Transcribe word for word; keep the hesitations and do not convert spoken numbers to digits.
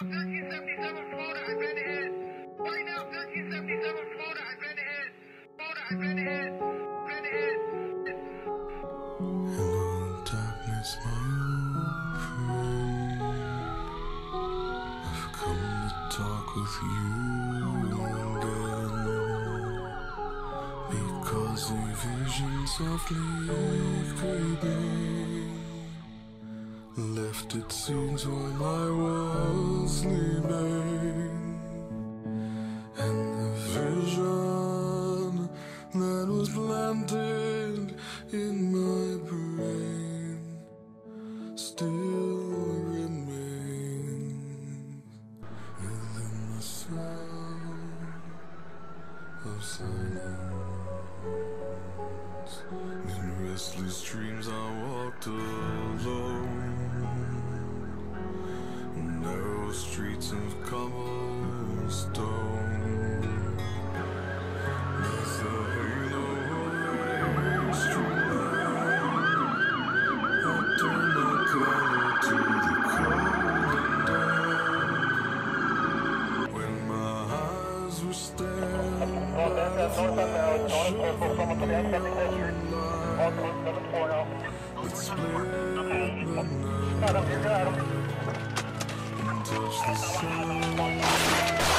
thirteen seventy-seven Florida, I've been ahead. Right now, thirteen seventy-seven Florida, I've been ahead. Florida, I've been ahead. Been ahead. Hello, darkness, my old friend. I've come to talk with you again, because a vision softly creeping left its scenes while I was sleeping, and the vision that was planted in my brain still remains within the sound of silence. In restless dreams I walked alone, narrow streets of cobblestone. There's a halo of rain streaming. I turned my collar to the cold and damp. When my eyes were staring by the flash of a neon light that split the night and touched the sun.